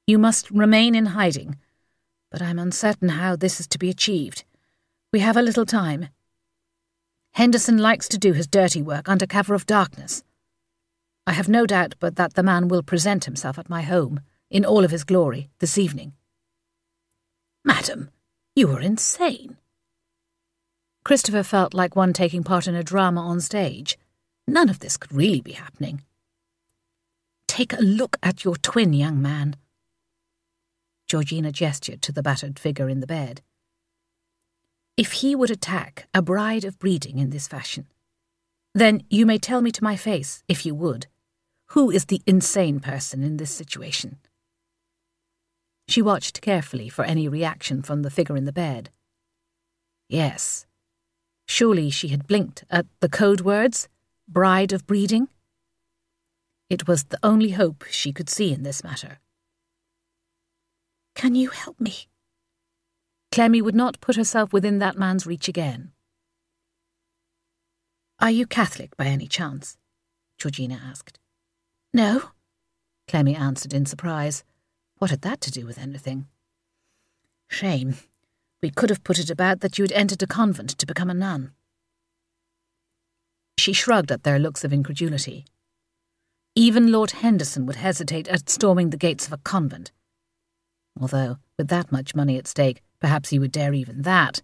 You must remain in hiding, but I'm uncertain how this is to be achieved. We have a little time. Henderson likes to do his dirty work under cover of darkness. I have no doubt but that the man will present himself at my home, in all of his glory, this evening." "Madam, you are insane." Christopher felt like one taking part in a drama on stage. None of this could really be happening. "Take a look at your twin, young man." Georgina gestured to the battered figure in the bed. "If he would attack a bride of breeding in this fashion, then you may tell me to my face, if you would, who is the insane person in this situation?" She watched carefully for any reaction from the figure in the bed. Yes. Surely she had blinked at the code words, bride of breeding? It was the only hope she could see in this matter. "Can you help me?" Clemmy would not put herself within that man's reach again. "Are you Catholic by any chance?" Georgina asked. "No," Clemmy answered in surprise. What had that to do with anything? "Shame. We could have put it about that you had entered a convent to become a nun." She shrugged at their looks of incredulity. Even Lord Henderson would hesitate at storming the gates of a convent. Although, with that much money at stake, perhaps he would dare even that.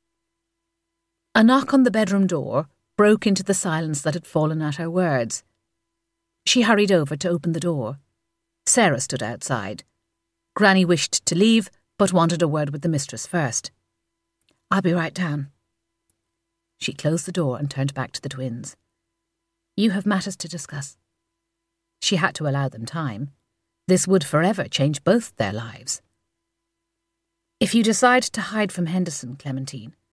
A knock on the bedroom door broke into the silence that had fallen at her words. She hurried over to open the door. Sarah stood outside. Granny wished to leave, but wanted a word with the mistress first. "I'll be right down." She closed the door and turned back to the twins. "You have matters to discuss." She had to allow them time. This would forever change both their lives. "If you decide to hide from Henderson, Clementine,